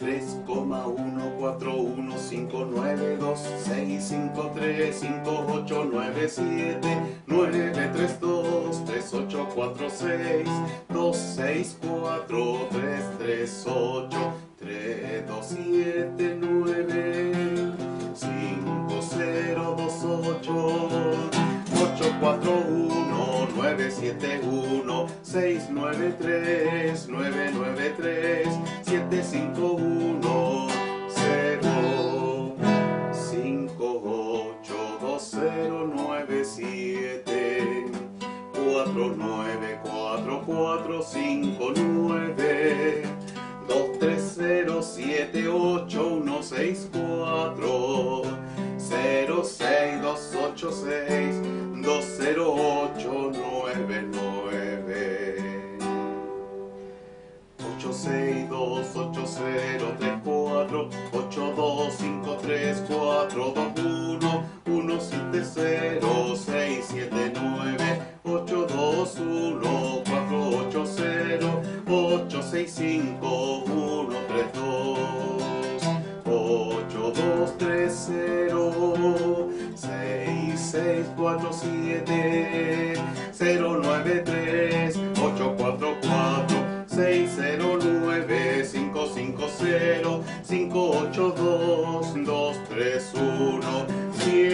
3,1,4,1,5,9,2,6,5,3,5,8,9,7,9,3,2,3,8,4,6, 2,6,4,3,3,8, 3,2,7,9, 5,0,2,8, 8,4,1,9,7,1, 6,9,3,9,9,3, 7,5,1, 0, 5,8,2,0,9,7, 4,9,4,4,5,9, 2,3,0,7,8,1,6,4, 0,6,2,8,6, 2,0,8,9,9, 8,6,2,8,0,3,4, 8,2,5,3,4,2,1, 1,7,0,6,7,9, 8,2,1,4,8,0, 8,6,5,1,3,2, 8,2,3,0, 6,6,4,7, 0,9,3, 8,4,4, 6,0,9, 5,5,0, 5,8,2, 2,3,1, 7.